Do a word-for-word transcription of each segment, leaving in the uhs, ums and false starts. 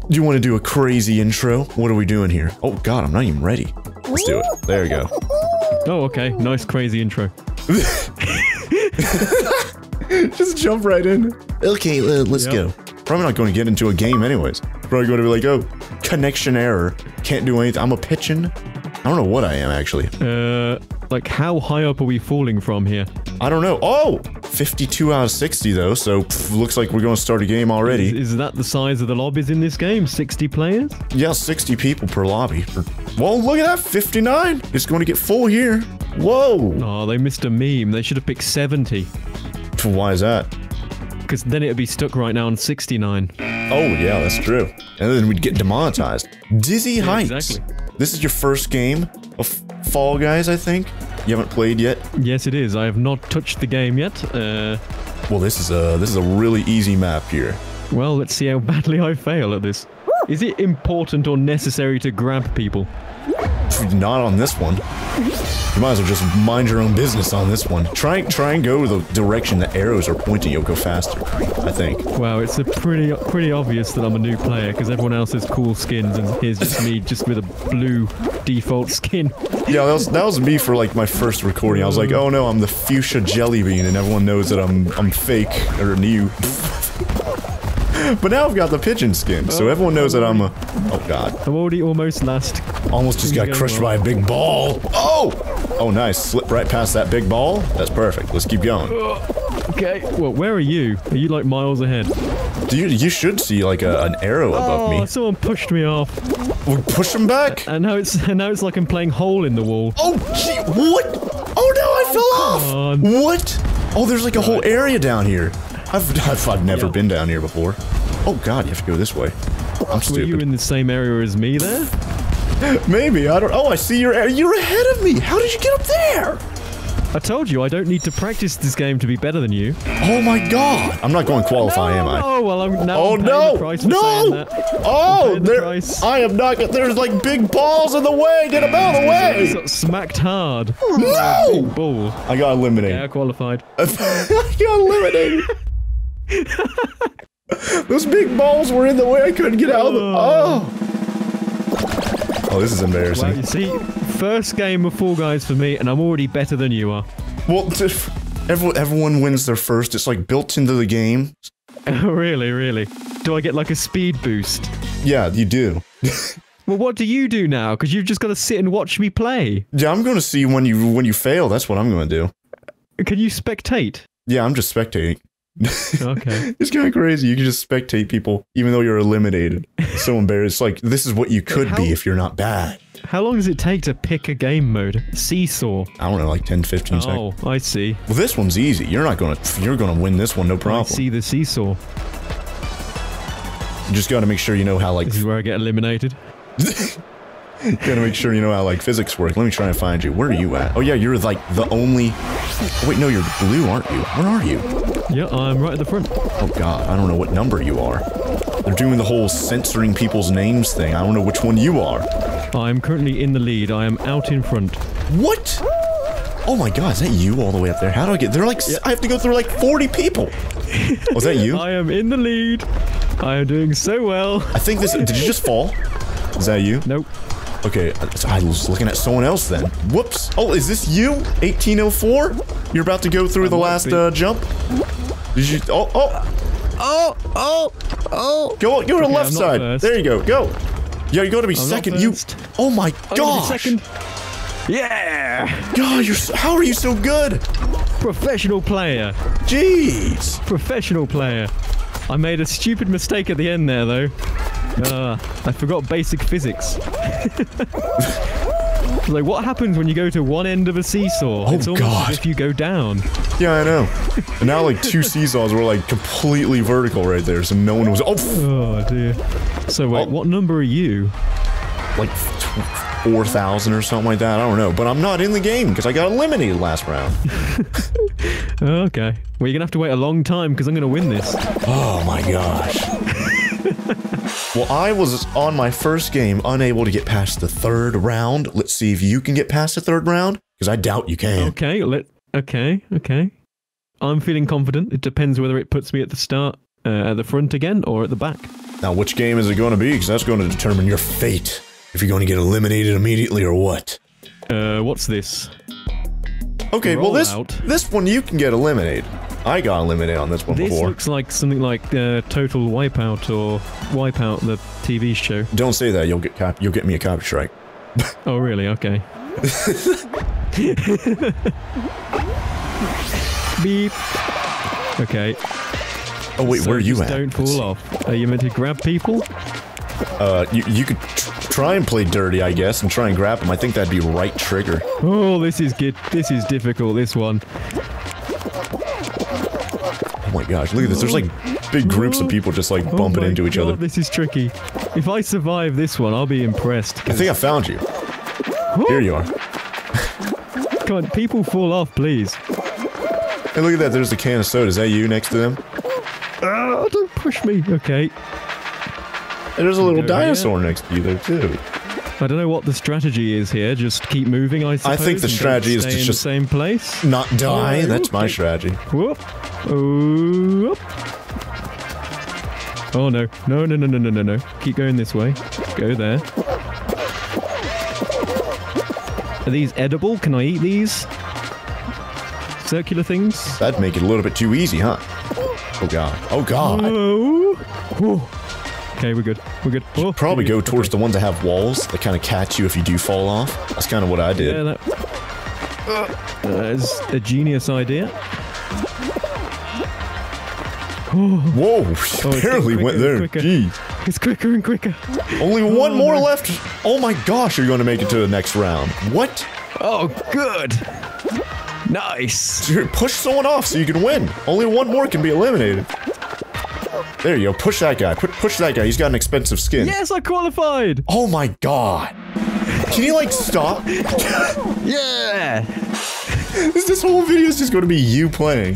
Do you want to do a crazy intro? What are we doing here? Oh god, I'm not even ready. Let's do it. There we go. Oh, okay. Nice crazy intro. Just jump right in. Okay, uh, let's Yep. go. Probably not going to get into a game anyways. Probably going to be like, oh, connection error. Can't do anything. I'm a pitching. I don't know what I am actually. Uh, like how high up are we falling from here? I don't know. Oh, fifty-two out of sixty though. So pff, looks like we're going to start a game already. Is, is that the size of the lobbies in this game? sixty players? Yeah, sixty people per lobby. Whoa, look at that, fifty-nine. It's going to get full here. Whoa. Oh, they missed a meme. They should have picked seventy. Why is that? Because then it'd be stuck right now on sixty-nine. Oh, yeah, that's true. And then we'd get demonetized. Dizzy Yeah, Heights. exactly. This is your first game of Fall Guys, I think? You haven't played yet? Yes, it is. I have not touched the game yet. Uh, Well, this is a this is a really easy map here. well, let's see how badly I fail at this. Is it important or necessary to grab people? Not on this one. You might as well just mind your own business on this one. Try try and go the direction the arrows are pointing. You'll go faster, I think. Wow, it's a pretty pretty obvious that I'm a new player because everyone else has cool skins and here's just me just with a blue default skin. Yeah, that was that was me for like my first recording. I was like, oh no, I'm the fuchsia jelly bean, and everyone knows that I'm I'm fake or new. But now I've got the pigeon skin, so everyone knows that I'm a. Oh god. I'm already almost last. Almost just got crushed by a big ball. Oh! Oh, nice. Slip right past that big ball. That's perfect. Let's keep going. Okay. Well, where are you? Are you like miles ahead? Do you, you should see like a, an arrow above Oh, me. someone pushed me off. We'll push him back. And now it's and now it's like I'm playing hole in the wall. Oh, gee. What? Oh no, I fell off. on. What? Oh, there's like a whole area down here. I've, I've, I've never Yeah. been down here before. Oh god, you have to go this way. I'm Were you stupid. in the same area as me there? Maybe, I don't- Oh, I see your area. You're ahead of me. How did you get up there? I told you I don't need to practice this game to be better than you. Oh my god. I'm not going to qualify, am I? Oh well, I'm now Oh I'm paying no! the price for saying No! that. Oh, paying the there! price. I am not. There's like big balls in the way. Get them out of the It's way! got smacked hard. No! Big ball. I got eliminated. Yeah, I qualified. I got eliminated. Those big balls were in the way. I couldn't get out of the. Oh. Oh, this is Well, embarrassing. you see, first game of Fall Guys for me, and I'm already better than you are. Well, t- everyone, everyone wins their first. It's like built into the game. Really, really. Do I get like a speed boost? Yeah, you do. Well, what do you do now? Because you've just got to sit and watch me play. Yeah, I'm going to see when you when you fail. That's what I'm going to do. Can you spectate? Yeah, I'm just spectating. Okay. It's kind of crazy. You can just spectate people, even though you're eliminated. It's so embarrassed. Like, this is what you could How- be if you're not bad. How long does it take to pick a game mode? Seesaw. I don't know, like ten, fifteen seconds. Oh, I see. Well, this one's easy. You're not gonna, you're gonna win this one, no I problem. see the seesaw. You just gotta make sure you know how, like, This is where I get eliminated. you gotta make sure you know how, like, physics work. Let me try and find you. Where are you at? Oh, yeah, you're, like, the only... Oh, wait, no, you're blue, aren't you? Where are you? Yeah, I'm right at the front. Oh, God, I don't know what number you are. They're doing the whole censoring people's names thing. I don't know which one you are. I'm currently in the lead. I am out in front. What? Oh my god, is that you all the way up there? How do I get... They're like... Yeah. I have to go through like forty people. Was that you? I am in the lead. I am doing so well. I think this... Did you just fall? Is that you? Nope. Okay, so I was looking at someone else then. Whoops. Oh, is this you? eighteen oh four? You're about to go through I the might last be. uh, jump? Did you... Oh, oh! Oh, oh, oh. Go, go to the Okay, left I'm not side. first. There you go. Go. Yeah, you gotta be I'm not second. You... first. Oh my I'm gonna be gosh! second. Yeah. God, you're so... How are you so good? Professional player. Jeez. Professional player. I made a stupid mistake at the end there, though. Uh, I forgot basic physics. Like, what happens when you go to one end of a seesaw? Oh, it's almost God. as if you go down. Yeah, I know. And now, like, two seesaws were, like, completely vertical right there, so no one was... Oh! Oh, dear. So, wait, Oh. what number are you? Like, four thousand or something like that. I don't know. But I'm not in the game, because I got eliminated last round. Okay. Well, you're going to have to wait a long time, because I'm going to win this. Oh, my gosh. Well, I was on my first game unable to get past the third round. Let's see if you can get past the third round, because I doubt you can. Okay, let... Okay, okay. I'm feeling confident. It depends whether it puts me at the start, uh, at the front again, or at the back. Now, which game is it going to be? Because that's going to determine your fate. If you're going to get eliminated immediately or what. Uh, what's this? Okay, Roll well this out. this one you can get eliminated. I got eliminated on this one This before. looks like something like uh, Total Wipeout or Wipeout, the T V show. Don't say that. You'll get cop you'll get me a copy strike. Oh, really? Okay. Beep. Okay. Oh wait, So where are you just at? Don't fall off. Are you meant to grab people? Uh, you you could tr try and play dirty, I guess, and try and grab them. I think that'd be right trigger. Oh, this is good. This is difficult. This one. Oh my gosh, look at this. There's like big groups of people just like Oh bumping my into each God, other. This is tricky. If I survive this one, I'll be impressed. I think I found you. Here you are. Come on, people fall off, please. Hey, look at that. There's a can of soda. Is that you next to them? Oh, don't push me. Okay. And there's a little Go dinosaur next to you there too. I don't know what the strategy is here. Just keep moving, I suppose. I think the and don't strategy is stay to in just- the same place. Not die. Oh, That's my okay. strategy. Whoop. Oh, whoop. Oh no. No, no, no, no, no, no, no. Keep going this way. Go there. Are these edible? Can I eat these? Circular things? That'd make it a little bit too easy, huh? Oh god. Oh god. Oh. Whew. Okay, we're good. We're good. Oh, Probably we're go good. towards the ones that have walls that kind of catch you if you do fall off. That's kind of what I did. Yeah, that... That's a genius idea. Whoa! Oh, it's barely getting went quicker there. and quicker. Jeez. It's quicker and quicker. Only one Oh, more no. left. Oh my gosh! You're going to make it to the next round. What? Oh, good. Nice. Dude, push someone off so you can win. Only one more can be eliminated. There you go. Push that guy. Pu push that guy. He's got an expensive skin. Yes, I qualified. Oh my god. Can you like stop? Yeah. this, this whole video is just going to be you playing.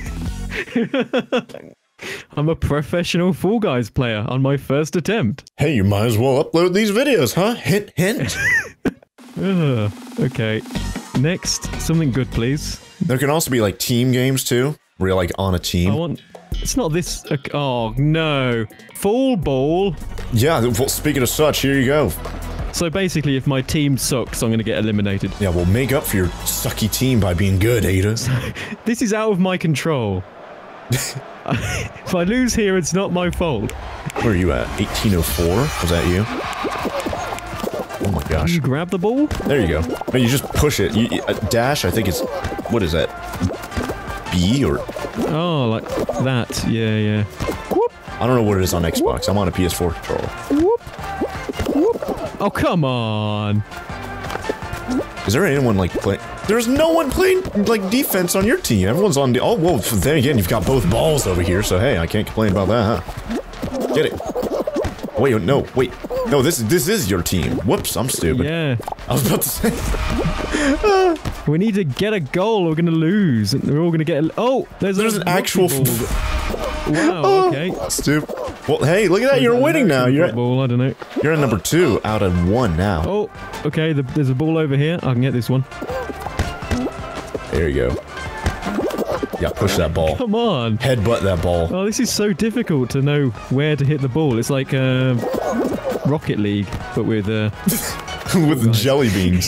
I'm a professional Fall Guys player on my first attempt. Hey, you might as well upload these videos, huh? Hint, hint. Ugh, okay. Next, something good, please. There can also be like team games too, where you're like on a team. I want... It's not this... Uh, oh, no. Fall ball. Yeah, well, speaking of such, here you go. So basically, if my team sucks, I'm going to get eliminated. Yeah, we'll make up for your sucky team by being good, Ada. This is out of my control. If I lose here, it's not my fault. Where are you at? eighteen oh four? Was that you? Oh my gosh. You grab the ball? There you go. No, you just push it. You, you- uh, dash, I think it's... What is that? B or... Oh, like that. Yeah, yeah. Whoop, I don't know what it is on Xbox. I'm on a P S four controller. whoop, whoop. Oh, come on. Is there anyone like playing... There's no one playing like defense on your team. Everyone's on the... Oh, well, then again, you've got both balls over here, so hey, I can't complain about that, huh? Get it. Wait, no, wait. No, this, this is your team. Whoops, I'm stupid. Yeah. I was about to say... We need to get a goal or we're going to lose. We're all going to get... A, oh, there's, There's a an actual... Wow, okay. Stupid. Well, hey, look at that. You're winning now. You're at, Ball, I don't know. you're at number two out of one now. Oh, okay, the, there's a ball over here. I can get this one. There you go. Yeah, push that ball. Come on. Headbutt that ball. Oh, this is so difficult to know where to hit the ball. It's like uh, Rocket League, but with... Uh, With the jelly beans.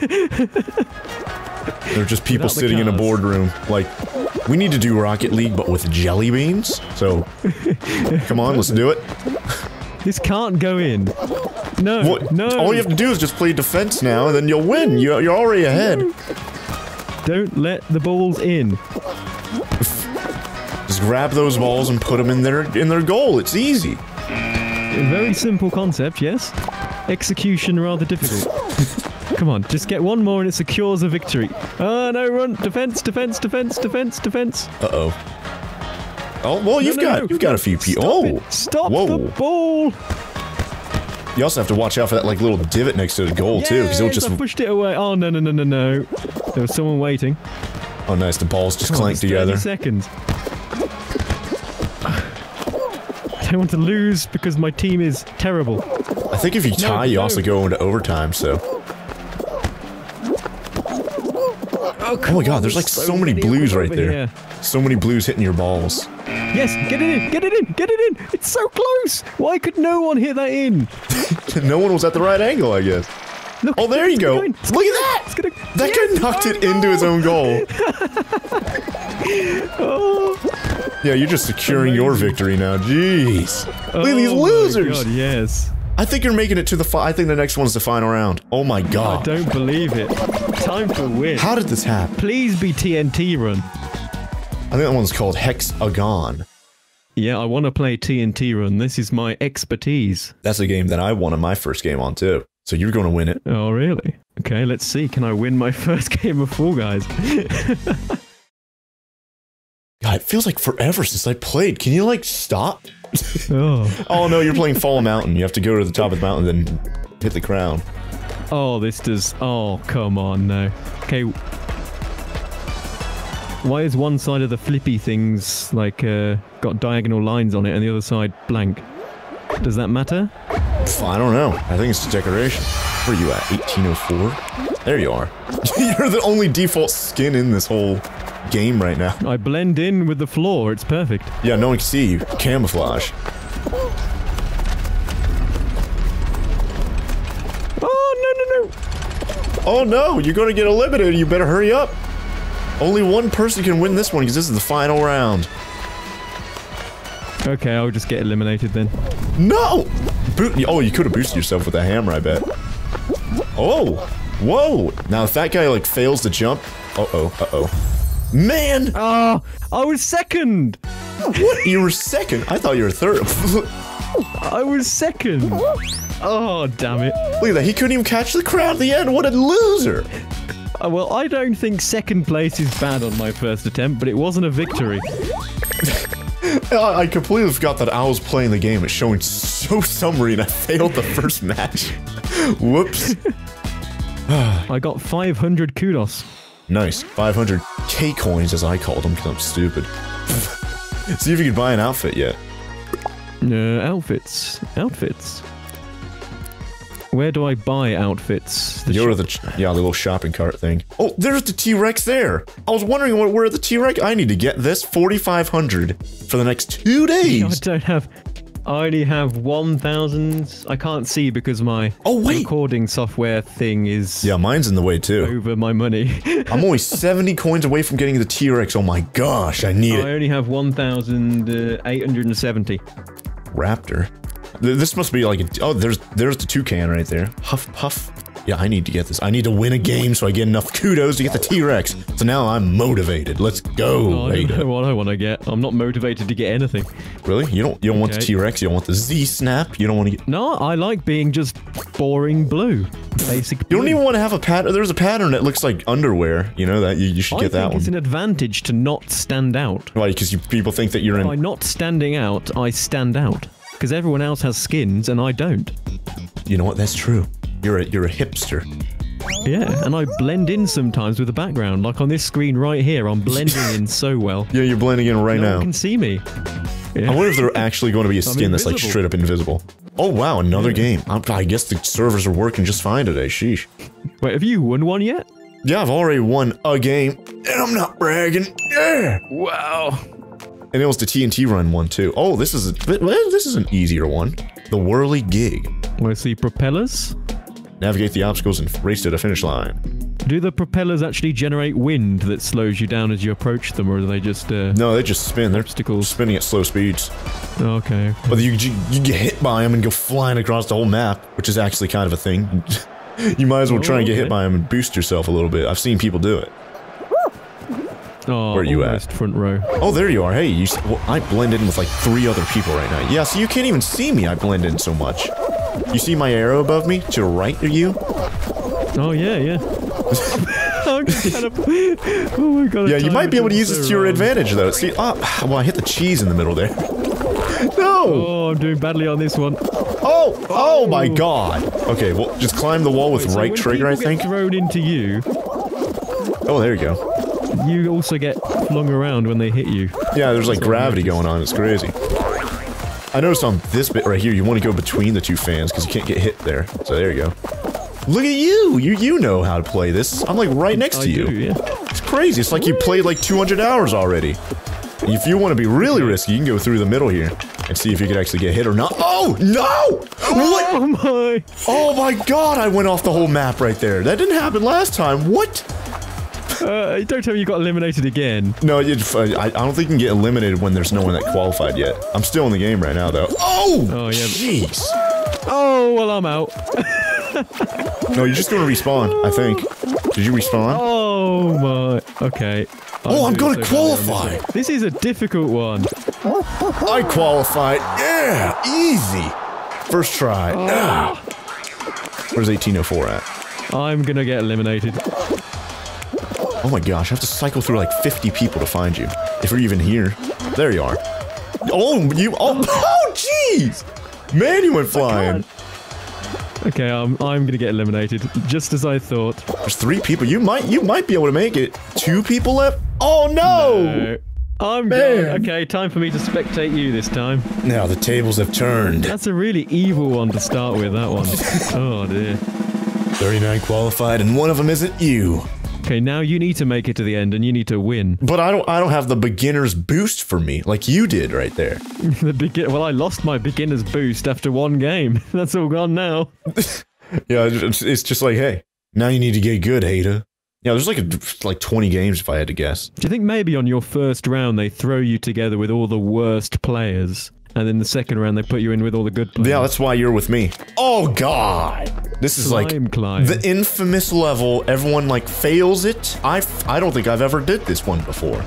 They're just people Without the sitting in a cars. boardroom. Like, we need to do Rocket League, but with jelly beans? So, come on, let's do it. this can't go in. No, What? no. All you have to do is just play defense now, and then you'll win. You're, you're already ahead. Don't let the balls in. Just grab those balls and put them in their in their goal. It's easy. A very simple concept, yes? Execution rather difficult. Come on, just get one more and it secures a victory. Oh, no, run! Defense, defense, defense, defense, defense. Uh-oh. Oh, well, you've no, got no. you've got a few people. Stop Oh, it. Stop whoa. the ball! You also have to watch out for that like little divot next to the goal too, because it'll Yes, just. I pushed it away. Oh, no, no, no, no, no. There was someone waiting. Oh, nice. The balls just Come on, clank it's together. thirty seconds. I don't want to lose because my team is terrible. I think if you tie, you no. also go into overtime. So. Oh, Oh my God! There's like so, many blues right over there. here. So many blues hitting your balls. Yes, get it in, get it in, get it in. It's so close. Why could no one hit that in? No one was at the right angle, I guess. Look, Oh, there you go. going. Look at that. It's gonna, That yes, guy knocked oh, it no. into his own goal. Oh. Yeah, you're just securing your victory now. Jeez. Look at these Oh my losers. God, yes. I think you're making it to the fi- I think the next one's the final round. Oh my I god. don't believe it. Time to win. How did this happen? Please be T N T run. I think that one's called Hexagon. Yeah, I want to play T N T run. This is my expertise. That's a game that I won on my first game on too. So you're going to win it. Oh, really? Okay, let's see. Can I win my first game of Fall Guys? God, it feels like forever since I played. Can you like stop? Oh. Oh no, you're playing Fall Mountain. You have to go to the top of the mountain and then hit the crown. Oh, this does... Oh, come on, no. Okay. Why is one side of the flippy things, like, uh, got diagonal lines on it and the other side blank? Does that matter? I don't know. I think it's a decoration. Where are you at? eighteen oh four? There you are. You're the only default skin in this whole game right now. I blend in with the floor. It's perfect. Yeah, no one can see you. Camouflage. Oh, no, no, no. Oh no, you're gonna get eliminated. You better hurry up. Only one person can win this one because this is the final round. Okay, I'll just get eliminated then. No! Bo oh, you could have boosted yourself with a hammer, I bet. Oh! Whoa! Now, if that guy, like, fails to jump... Uh-oh, uh-oh. Man! Oh, I was second! What? You were second? I thought you were third. I was second! Oh, damn it. Look at that, he couldn't even catch the crowd at the end. What a loser! Uh, well, I don't think second place is bad on my first attempt, but it wasn't a victory. I completely forgot that I was playing the game. It's showing so summary and I failed the first match. Whoops. I got five hundred kudos. Nice. five hundred K coins, as I called them, because I'm stupid. See if you can buy an outfit yet. Uh, outfits. Outfits. Where do I buy outfits? The You go to the, ch yeah, the little shopping cart thing. Oh, there's the T-Rex there! I was wondering where, where the T-Rex- I need to get this forty-five hundred for the next two days! I don't have... I only have one thousand... I can't see because my Oh, wait. recording software thing is... Yeah, mine's in the way too. over my money. I'm only seventy coins away from getting the T-Rex. Oh my gosh, I need I it. only have one thousand eight hundred seventy. Raptor. Th this must be like a, oh, there's there's the toucan right there. Huff puff. Yeah, I need to get this. I need to win a game so I get enough kudos to get the T-Rex. So now I'm motivated. Let's go, Oh, I don't Ada. know what I want to get. I'm not motivated to get anything. Really? You don't you don't want the Okay. T-Rex? You don't want the Z-Snap? You don't want to get... No, I like being just boring blue. Basic You blue. don't even want to have a pattern. There's a pattern that looks like underwear. You know that? You, you should I get that think it's one. an advantage to not stand out. Why? Because you, people think that you're in... By not standing out, I stand out. Because everyone else has skins and I don't. You know what? That's true. You're a, you're a hipster. Yeah, and I blend in sometimes with the background. Like on this screen right here, I'm blending in so well. Yeah, you're blending in right No now. one can see me. Yeah. I wonder if there's actually going to be a skin that's like invisible. straight up invisible. Oh wow, another Yeah. game. I'm, I guess the servers are working just fine today. Sheesh. Wait, have you won one yet? Yeah, I've already won a game, and I'm not bragging. Yeah. Wow. And it was the T N T run one too. Oh, this is a well, this is an easier one. The Whirly Gig. Want to see propellers? Navigate the obstacles and race to the finish line. Do the propellers actually generate wind that slows you down as you approach them, or are they just uh, No, they just spin. They're obstacles? spinning at slow speeds. Okay. But you, you you get hit by them and go flying across the whole map, which is actually kind of a thing. You might as well try and get hit Okay. by them and boost yourself a little bit. I've seen people do it. Oh, Where are you at? almost front row. Oh, there you are. Hey, you. s- Well, I blend in with like three other people right now. Yeah, so you can't even see me. I blend in so much. You see my arrow above me? To the right of you? Oh yeah, yeah. I'm just kind of, oh my god. Yeah, I'm you might be able to tired, use I'm this so to your wrong. advantage, though. See, oh, well, I hit the cheese in the middle there. No! Oh, I'm doing badly on this one. Oh! Oh my god! Okay, well, just climb the wall with So right when trigger, I people get think. thrown into you, Oh, there you go. you also get flung around when they hit you. Yeah, there's like That's what I gravity noticed. going on. It's crazy. I noticed on this bit right here, you want to go between the two fans because you can't get hit there. So there you go. Look at you! You you know how to play this. I'm like right next I to you. do, yeah. It's crazy. It's like you played like two hundred hours already. If you want to be really risky, you can go through the middle here and see if you could actually get hit or not. Oh, no! What? Oh, my. Oh, my God, I went off the whole map right there. That didn't happen last time. What? Uh, don't tell me you got eliminated again. No, you, I, I don't think you can get eliminated when there's no one that qualified yet. I'm still in the game right now, though. Oh! Oh, yeah. Jeez. Oh, well, I'm out. No, you're just gonna respawn, I think. Did you respawn? Oh, my. Okay. Oh, I'm gonna qualify! This. this is a difficult one. I qualified. Yeah! Easy! First try. Oh. Ah. Where's eighteen oh four at? I'm gonna get eliminated. Oh my gosh, I have to cycle through like fifty people to find you. If you're even here. There you are. Oh, you- Oh, oh jeez! Man, you went flying. Okay, um, I'm gonna get eliminated, just as I thought. There's three people. You might- you might be able to make it. Two people left? Oh no! No. I'm Man. gone. Okay, time for me to spectate you this time. Now the tables have turned. That's a really evil one to start with, that one. Oh dear. thirty-nine qualified and one of them isn't you. Okay, now you need to make it to the end and you need to win. But I don't- I don't have the beginner's boost for me, like you did right there. The begin- well, I lost my beginner's boost after one game. That's all gone now. Yeah, it's, it's just like, hey, now you need to get good, hater. Yeah, there's like a, like twenty games if I had to guess. Do you think maybe on your first round they throw you together with all the worst players, and then the second round they put you in with all the good players? Yeah, that's why you're with me. Oh god! This is like Slime climb. the infamous level. Everyone like fails it. I I don't think I've ever did this one before.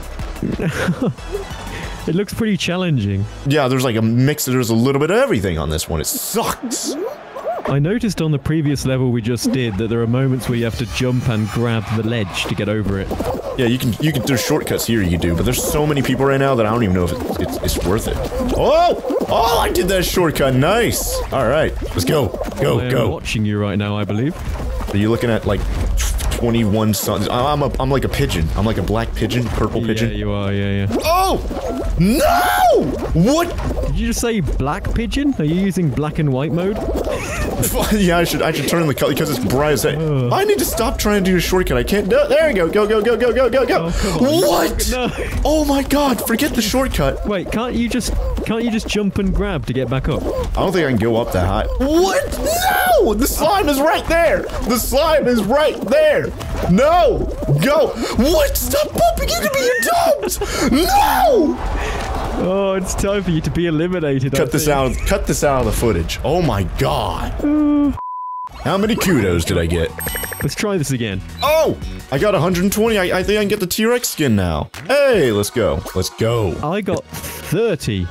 It looks pretty challenging. Yeah, there's like a mix. There's a little bit of everything on this one. It sucks. I noticed on the previous level we just did that there are moments where you have to jump and grab the ledge to get over it. Yeah, you can you can there's shortcuts here you can do, but there's so many people right now that I don't even know if it's it's, it's worth it. Oh! Oh, I did that shortcut. Nice. All right, let's go. Go, I am go. watching you right now, I believe. Are you looking at like twenty-one suns? I'm a I'm like a pigeon. I'm like a black pigeon, purple pigeon. Yeah, you are, yeah, yeah. Oh! No! What? Did you just say black pigeon? Are you using black and white mode? Yeah, I should I should turn the color because it's bright as heck. Uh. I need to stop trying to do a shortcut. I can't do it. There we go. Go, go, go, go, go, go, go. Oh, come on. What? No. Oh my god, forget the shortcut. Wait, can't you just can't you just jump and grab to get back up? I don't think I can go up that high. What? No! The slime is right there! The slime is right there! No! Go! What? Stop bumping into me, you dumps! No! Oh, it's time for you to be eliminated. I Cut this think. out. Cut this out of the footage. Oh my god. How many kudos did I get? Let's try this again. Oh! I got one hundred twenty. I, I think I can get the T-Rex skin now. Hey, let's go. Let's go. I got thirty.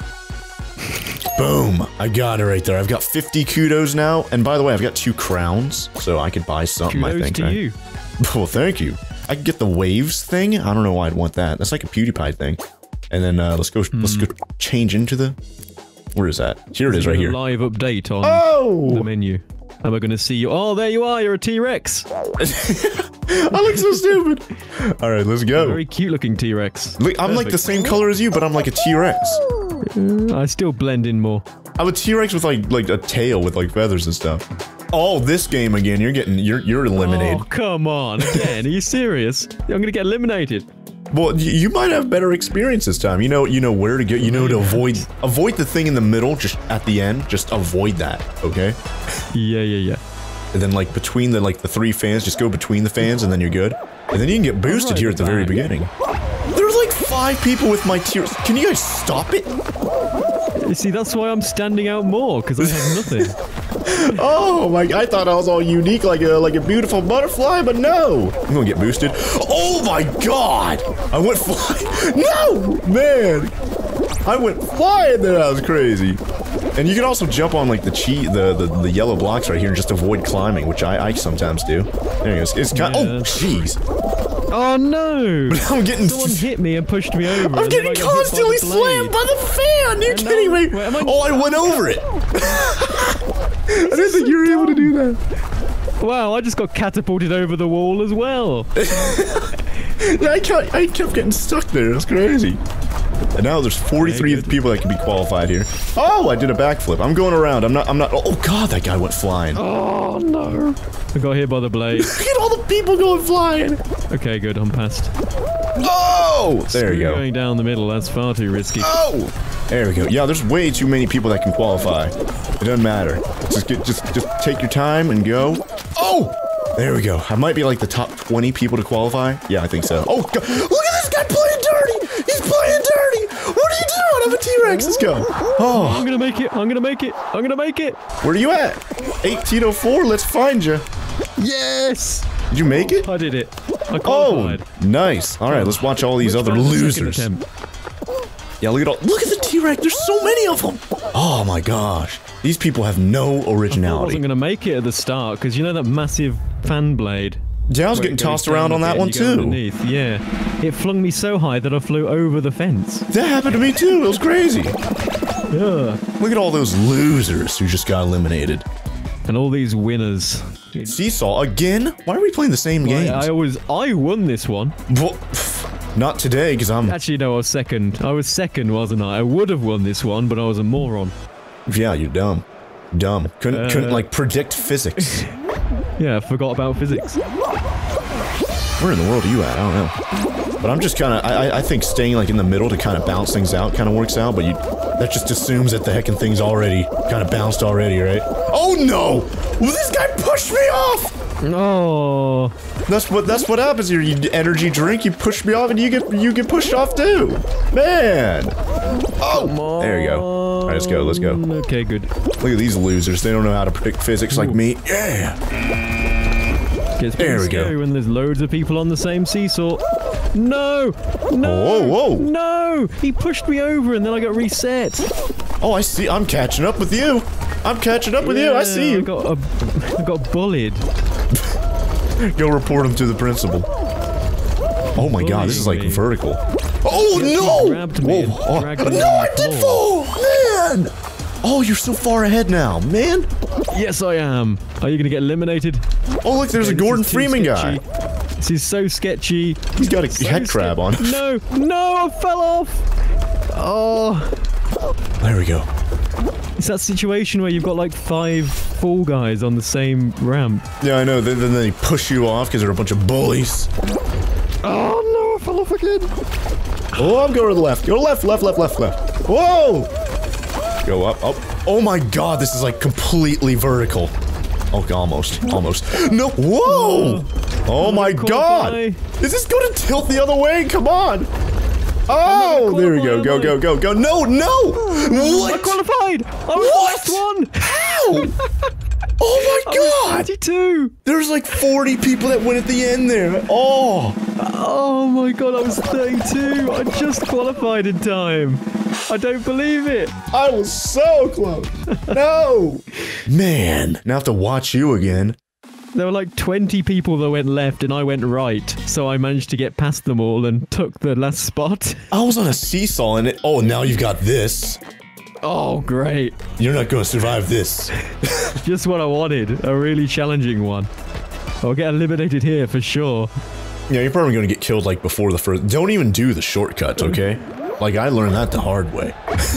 Boom. I got it right there. I've got fifty kudos now. And by the way, I've got two crowns, so I could buy something, Kudos I think. to right? you. Well, thank you. I could get the waves thing. I don't know why I'd want that. That's like a PewDiePie thing. And then uh, let's go. Hmm. Let's go change into the. Where is that? Here it is, right here. Live update on Oh! the menu. Am I going to see you? Oh, there you are. You're a T-Rex. I look so stupid. All right, let's go. Very cute looking T-Rex. Look, I'm like the Perfect. same color as you, but I'm like a T-Rex. Uh, I still blend in more. I'm a T-Rex with like like a tail with like feathers and stuff. Oh, this game again. You're getting. You're you're eliminated. Oh, come on. Again, are you serious? I'm going to get eliminated. Well, y you might have better experience this time. You know, you know where to go. You know to avoid avoid the thing in the middle. Just at the end, just avoid that. Okay. Yeah, yeah, yeah. And then like between the like the three fans, just go between the fans, and then you're good. And then you can get boosted right here at the very back. beginning. There's like five people with my tiers. Can you guys stop it? You see, that's why I'm standing out more, because I have nothing. Oh my! I thought I was all unique, like a like a beautiful butterfly, but no. I'm gonna get boosted. Oh my god! I went flying. No, man! I went flying there. That was crazy. And you can also jump on like the cheat, the, the the yellow blocks right here, and just avoid climbing, which I I sometimes do. There you go. It's kind. Yeah. Oh jeez! Oh no! I'm getting. Someone hit me and pushed me over. I'm and then getting I got hit by the constantly blade. slammed by the fan. You're And now- kidding me? wait, am I- Oh, I went over it. I didn't think you were able to do that. Wow, I just got catapulted over the wall as well. Yeah, I kept, I kept getting stuck there. It's crazy. And now there's forty-three Okay, good. people that can be qualified here. Oh, I did a backflip. I'm going around. I'm not. I'm not. Oh god, that guy went flying. Oh no! I got hit by the blade. Look at all the people going flying. Okay, good. I'm past. Oh! There you go. Going down the middle, that's far too risky. Oh! There we go. Yeah, there's way too many people that can qualify. It doesn't matter. Just get, just, just take your time and go. Oh! There we go. I might be like the top twenty people to qualify. Yeah, I think so. Oh, God. Look at this guy playing dirty! He's playing dirty! What are you doing? I'm a T-Rex. Let's go. Oh. I'm gonna make it. I'm gonna make it. I'm gonna make it. Where are you at? eighteen oh four. Let's find you. Yes! Did you make it? I did it. I Oh, qualified. nice. All right, let's watch all these Which other one's the second losers. attempt? Yeah, look at all. Look at the T-Rex. There's so many of them. Oh my gosh. These people have no I thought I originality. wasn't gonna make it at the start because you know that massive fan blade. Yeah, I was where getting it goes tossed down around a on that bit one and you go too. underneath. Yeah, it flung me so high that I flew over the fence. That happened to me too. It was crazy. Yeah. Look at all those losers who just got eliminated. And all these winners. Seesaw again? Why are we playing the same games? I, I was I won this one. Well, pff, not today, because I'm. Actually, no, I was second. I was second, wasn't I? I would have won this one, but I was a moron. Yeah, you're dumb. Dumb. Couldn't Uh, couldn't like predict physics. Yeah, I forgot about physics. Where in the world are you at? I don't know. But I'm just kind of. I I think staying like in the middle to kind of bounce things out kind of works out. But you, that just assumes that the heckin' thing's already kind of bounced already, right? Oh no! Well, this guy pushed me off. Oh. That's what that's what happens here. You energy drink, you push me off, and you get you get pushed off too. Man. Oh, there you go. All right, let's go. Let's go. Okay, good. Look at these losers. They don't know how to predict physics like me. Yeah. Gets There pretty we go. scary when there's loads of people on the same seesaw. No! No! Whoa, whoa. No! He pushed me over and then I got reset. Oh, I see. I'm catching up with you. I'm catching up with you. I see I you. got, a, I got bullied. Go report him to the principal. Oh my god, this is like Bullying me. vertical. Oh Yes, he no! grabbed me and Whoa. dragged Oh, me no, on I the did floor. fall! Man! Oh, you're so far ahead now, man. Yes, I am. Are you gonna get eliminated? Oh, look, there's Okay, a this Gordon is too Freeman sketchy. guy. This is so sketchy. He's got a So head crab ske- on. No, no, I fell off. Oh. There we go. It's that situation where you've got like five fall guys on the same ramp. Yeah, I know. Then, then they push you off because they're a bunch of bullies. Oh no, I fell off again. Oh, I'm going to the left. Go left, left, left, left, left. Whoa! Go up, up. Oh my god, this is like completely vertical. Oh, almost, almost. No, whoa! Oh my god! Is this going to tilt the other way? Come on! Oh, there we go, go, go, go, go. No, no! I What? qualified. I was What? the last one. How? Oh my I was god! thirty-two. There's like forty people that went at the end there. Oh! Oh my god, I was thirty-two. I just qualified in time. I don't believe it. I was so close. No! Man, now I have to watch you again. There were like twenty people that went left and I went right. So I managed to get past them all and took the last spot. I was on a seesaw and it- oh, now you've got this. Oh, great. You're not gonna survive this. Just what I wanted. A really challenging one. I'll get eliminated here for sure. Yeah, you're probably gonna get killed like before the first- don't even do the shortcuts, okay? Like, I learned that the hard way.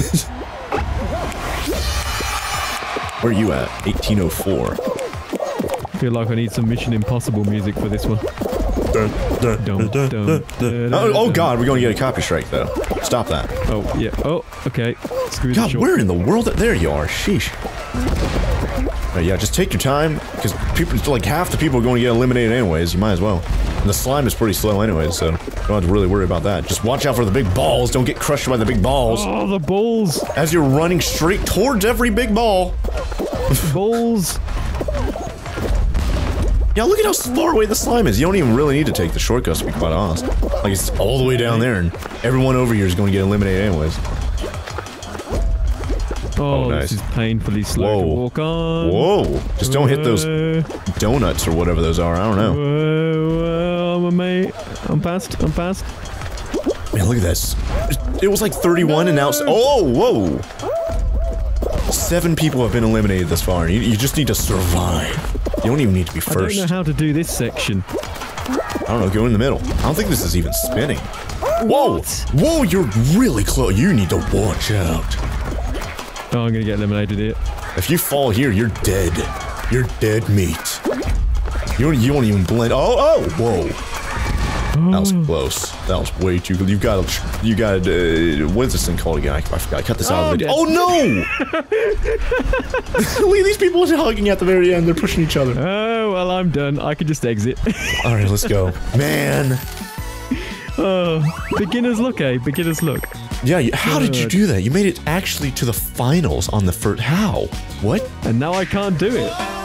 Where are you at? eighteen oh four. I feel like I need some Mission Impossible music for this one. Dun, dun, Dum, dun, dum, dun, dun, dun. Oh, oh dun. god, we're gonna get a copy strike though. Stop that. Oh, yeah. Oh, okay. Screw the God, short. where in the world? There you are. Sheesh. Uh, yeah, just take your time, because people, like half the people are going to get eliminated anyways. You might as well. And the slime is pretty slow anyways, so you don't have to really worry about that. Just watch out for the big balls. Don't get crushed by the big balls. Oh, the balls. As you're running straight towards every big ball. Balls. Yeah, look at how far away the slime is. You don't even really need to take the shortcuts to be quite honest. Like, it's all the way down there, and everyone over here is going to get eliminated anyways. Oh, Oh, nice. this is painfully slow Whoa. to walk on. Whoa. Just don't hit those Whoa, donuts or whatever those are. I don't know. whoa, whoa, I'm a mate. I'm past. I'm past. Man, look at this. It was like thirty-one and now it's- oh, whoa. Seven people have been eliminated this far. You, you just need to survive. You don't even need to be I don't first. know how to do this section. I don't know, go in the middle. I don't think this is even spinning. Whoa! What? Whoa, you're really close. You need to watch out. Oh, I'm gonna get eliminated here. If you fall here, you're dead. You're dead meat. You don't, you won't even blend. Oh, oh, whoa. That was close. That was way too good. You got to, you got to, uh, what is this thing called again? I, I forgot. Cut this Oh, out of the yeah. Oh, no! Look at these people hugging at the very end. They're pushing each other. Oh, well, I'm done. I can just exit. All right, let's go. Man. Oh, beginner's luck, eh? Beginner's luck. Yeah, you, how did you God. do that? You made it actually to the finals on the first... How? What? And now I can't do it.